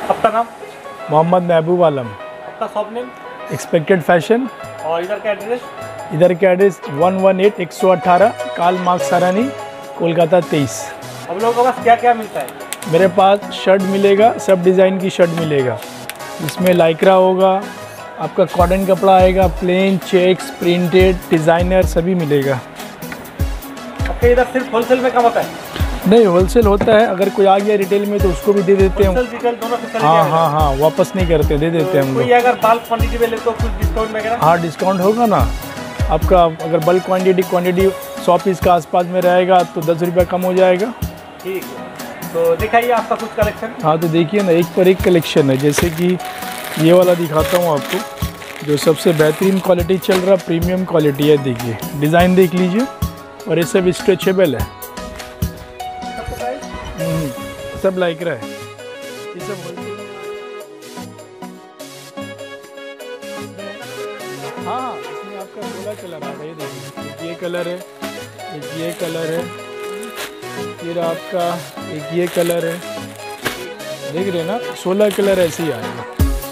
आपका नाम? मोहम्मद महबूब आलम। आपका शॉप नेम? Expected fashion. और इधर का एड्रेस? इधर का address 118 118 Karl Marx Sarani, Kolkata 23। हम लोगों के पास क्या क्या मिलता है? मेरे पास शर्ट मिलेगा, सब डिज़ाइन की शर्ट मिलेगा। इसमें लाइक्रा होगा, आपका कॉटन कपड़ा आएगा, प्लेन, चेक्स, प्रिंटेड, डिज़ाइनर सभी मिलेगा। आपके इधर सिर्फ होलसेल में काम होता है? नहीं, होलसेल होता है। अगर कोई आ गया रिटेल में तो उसको भी दे देते हैं। होलसेल रिटेल दोनों फैसिलिटी हाँ है? हाँ हाँ, वापस नहीं करते, दे देते हैं हम कोई लोग। अगर बल्क क्वांटिटी में ले तो कुछ डिस्काउंट वगैरह? हाँ, डिस्काउंट होगा ना। आपका अगर बल्क क्वांटिटी 100 पीस का आसपास में रहेगा तो 10 रुपये कम हो जाएगा। ठीक है, तो दिखाइए आपका कुछ कलेक्शन। हाँ, तो देखिए ना, एक पर एक कलेक्शन है। जैसे कि ये वाला दिखाता हूँ आपको, जो सबसे बेहतरीन क्वालिटी चल रहा, प्रीमियम क्वालिटी है। देखिए डिज़ाइन देख लीजिए, और ये सब स्ट्रेचेबल है, सब लाइक्रा है, ये सब। हाँ, इसमें आपका 16 कलर आ रहा है। ये देखिए, एक ये कलर है, एक ये कलर है, फिर आपका एक ये कलर है। देख रहे हैं ना, 16 कलर ऐसे ही आएगा।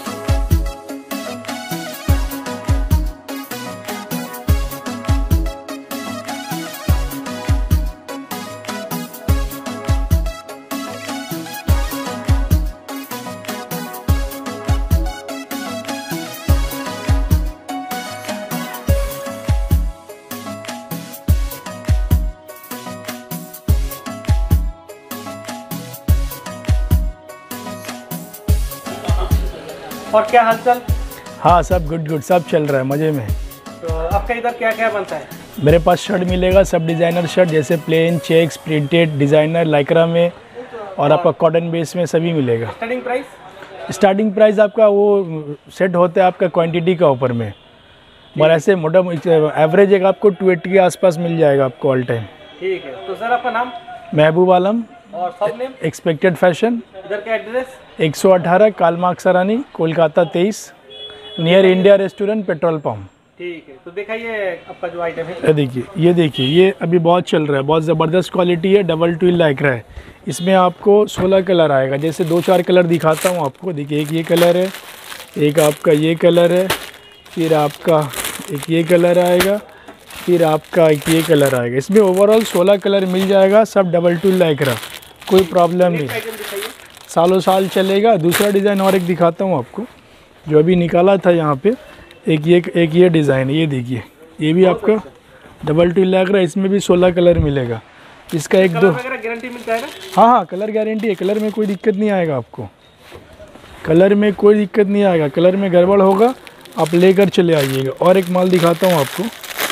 और क्या हालचाल? हाँ, सब गुड, सब चल रहा है मज़े में। तो आपका इधर क्या क्या बनता है? मेरे पास शर्ट मिलेगा, सब डिज़ाइनर शर्ट, जैसे plain, checks, printed, designer, lycra में, और आपका कॉटन बेस में सभी मिलेगा। Starting price? स्टार्टिंग प्राइस आपका वो सेट होता है आपका क्वांटिटी का ऊपर में, और ऐसे मोटा एवरेज एक आपको 280 के आसपास मिल जाएगा आपको ऑल टाइम। ठीक है, तो सर आपका नाम? महबूब आलम। और शॉप नेम? Expected fashion. इधर का address? 118 Karl Marx Sarani, Kolkata 23, near India restaurant, petrol pump. ठीक है, तो दिखाइए आपका जो आइटम है। ये देखिए, ये अभी बहुत चल रहा है, बहुत ज़बरदस्त क्वालिटी है, डबल ट्विल लाइक्रा है। इसमें आपको 16 कलर आएगा। जैसे 2-4 कलर दिखाता हूँ आपको। देखिए, एक ये कलर है, एक आपका ये कलर है, फिर आपका एक ये कलर आएगा, फिर आपका एक ये कलर आएगा। इसमें ओवरऑल 16 कलर मिल जाएगा, सब डबल ट्विल लाइक्रा, कोई प्रॉब्लम नहीं, सालों साल चलेगा। दूसरा डिज़ाइन और एक दिखाता हूँ आपको, जो अभी निकाला था यहाँ पे। एक ये डिज़ाइन, ये देखिए, ये भी आपका डबल ट्विल लाइक्रा, इसमें भी 16 कलर मिलेगा। इसका एक दो गारंटी मिलता है ना? हाँ, कलर गारंटी है। कलर में कोई दिक्कत नहीं आएगा आपको, कलर में कोई दिक्कत नहीं आएगा। कलर में गड़बड़ होगा आप लेकर चले आइएगा। और एक माल दिखाता हूँ आपको।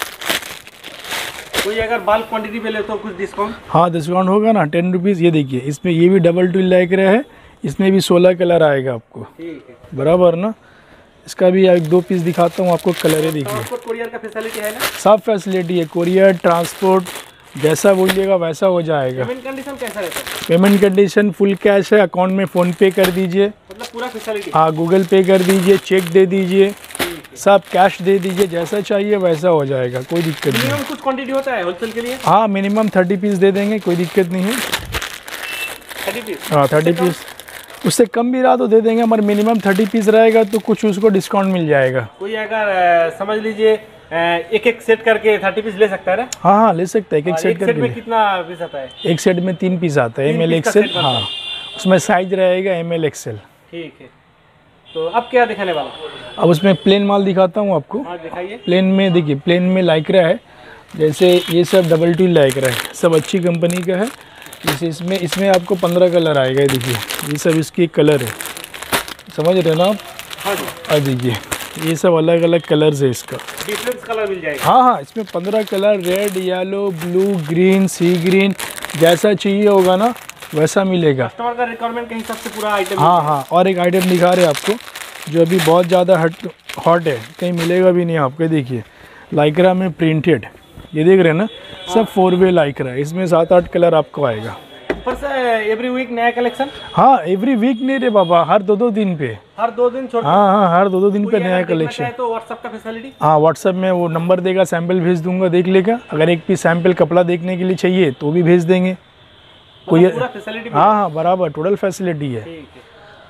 कोई अगर बल्क क्वांटिटी पे ले तो कुछ डिस्काउंट? हाँ, डिस्काउंट होगा ना, 10 रुपीज़। ये देखिए, इसमें ये भी डबल ट्विल लाइक्रा है, इसमें भी 16 कलर आएगा आपको। ठीक है, बराबर ना। इसका भी एक 2 पीस दिखाता हूँ आपको। कलर है, देखिए, ट्रांसपोर्ट कोरियर का फैसिलिटी है ना? सब फैसिलिटी है, कोरियर, ट्रांसपोर्ट, जैसा बोलिएगा वैसा हो जाएगा। पेमेंट कंडीशन कैसा रहता है? पेमेंट कंडीशन फुल कैश है, अकाउंट में फ़ोन पे कर दीजिए। मतलब पूरा फैसिलिटी? हाँ, गूगल पे कर दीजिए, चेक दे दीजिए, सब कैश दे दीजिए, जैसा चाहिए वैसा हो जाएगा, कोई दिक्कत नहीं। मिनिमम कुछ क्वांटिटी होता है होलसेल के लिए? हाँ, मिनिमम 30 पीस दे देंगे, कोई दिक्कत नहीं है। 30 पीस? हाँ, 30 पीस। उससे कम भी रहा तो दे देंगे, मगर मिनिमम 30 पीस रहेगा तो कुछ उसको डिस्काउंट मिल जाएगा। कोई अगर समझ लीजिए एक सेट करके 30 पीस ले सकता है ना? हाँ हाँ, ले सकता है। एक सेट करके में कितना पीस आता है? एक सेट में 3 पीस आता है, ML XL। हाँ, उसमें साइज रहेगा ML XL। ठीक है, तो अब क्या दिखाने वाला? अब उसमें प्लेन माल दिखाता हूँ आपको। हाँ, दिखाइए। प्लेन में देखिए, प्लेन में लाइक्रा है, जैसे ये सब डबल ट्विल लाइक्रा है, सब अच्छी कंपनी का है। जैसे इसमें आपको 15 कलर आएगा। देखिए, ये सब इसके कलर है, समझ रहे हैं ना आप? हाँ जी। और देखिए, ये सब अलग अलग कलर्स है इसका, डिफरेंट कलर मिल जाएगा। हाँ हाँ, इसमें 15 colour, red, yellow, blue, green, sea green, जैसा चाहिए होगा ना वैसा मिलेगा। कस्टमर का रिक्वायरमेंट के हिसाब से पूरा आइटम। हाँ हाँ, और एक आइटम दिखा रहे हैं आपको, जो अभी बहुत ज़्यादा हॉट है, कहीं मिलेगा भी नहीं आपको। देखिए, लाइक्रा में प्रिंटेड, ये देख रहे हैं ना, सब 4 वे लाइक्रा है। इसमें 7-8 कलर आपको आएगा। ऊपर से एवरी वीक नया कलेक्शन? हाँ, एवरी वीक नहीं रे बाबा, हर 2-2 दिन पे। हर 2 दिन छोड़? हाँ हाँ, हर 2-2 दिन पे नया कलेक्शन। तो व्हाट्सएप का फैसिलिटी? हाँ, व्हाट्सएप में वो नंबर देगा, सैंपल भेज दूंगा, देख लेगा। अगर एक पीस सैंपल कपड़ा देखने के लिए चाहिए तो भी भेज देंगे। कोई पूरा फैसिलिटी? हाँ हाँ, बराबर, टोटल फैसिलिटी है। ठीक है,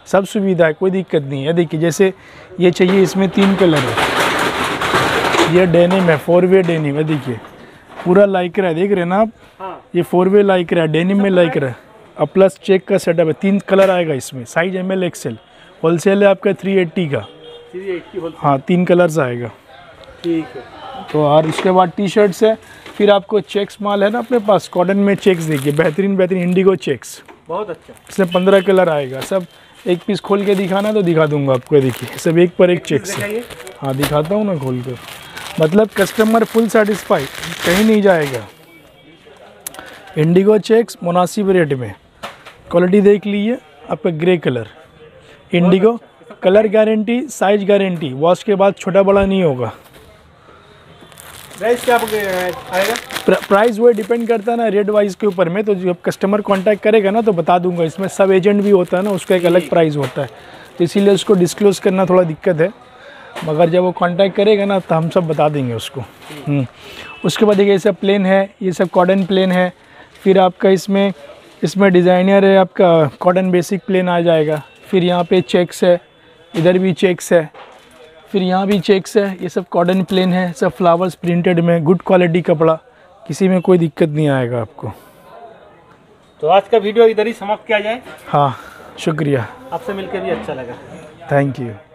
सब सुविधा है, कोई दिक्कत नहीं है। देखिए जैसे ये चाहिए, इसमें 3 कलर है। ये डेनिम है, 4 वे डेनिम है। देखिए पूरा लाइक्रा है, देख रहे हैं ना आप। हाँ। ये 4 वे लाइक्रा है, डेनिम में लाइक्रा है। अब प्लस चेक का सेटअप है, 3 कलर आएगा इसमें। साइज ML XL, होलसेल है आपका 380 का। 380 होल। हाँ 3 कलर्स आएगा। ठीक है। तो और इसके बाद टी शर्ट्स है। फिर आपको चेक्स माल है ना अपने पास, कॉटन में चेक्स देखिए, बेहतरीन बेहतरीन इंडिगो चेक्स। बहुत अच्छा। इसमें 15 कलर आएगा। सब एक पीस खोल के दिखाना तो दिखा दूंगा आपको। देखिए सब एक पर एक चेक्स है। हाँ दिखाता हूँ ना खोल कर, मतलब कस्टमर फुल सेटिस्फाइड, कहीं नहीं जाएगा। इंडिगो चेक्स मुनासिब रेट में, क्वालिटी देख लीजिए। आपका grey colour indigo, colour guarantee, size guarantee, wash के बाद छोटा बड़ा नहीं होगा। प्राइस क्या आएगा? प्राइस वो डिपेंड करता है ना रेट वाइज के ऊपर में। तो जब कस्टमर कांटेक्ट करेगा ना तो बता दूंगा। इसमें सब एजेंट भी होता है ना, उसका एक अलग प्राइस होता है, तो इसीलिए उसको डिस्क्लोज करना थोड़ा दिक्कत है। मगर जब वो कांटेक्ट करेगा ना तो हम सब बता देंगे उसको। उसके बाद देखिए ये सब प्लेन है, ये सब कॉटन प्लेन है। फिर आपका इसमें डिज़ाइनर है, आपका कॉटन बेसिक प्लेन आ जाएगा। फिर यहाँ पे चेक्स है, इधर भी चेक्स है, फिर यहाँ भी चेक्स है। ये सब कॉटन प्लेन है, सब फ्लावर्स प्रिंटेड में, गुड क्वालिटी कपड़ा, किसी में कोई दिक्कत नहीं आएगा आपको। तो आज का वीडियो इधर ही समाप्त किया जाए। हाँ शुक्रिया, आपसे मिलकर भी अच्छा लगा। Thank you.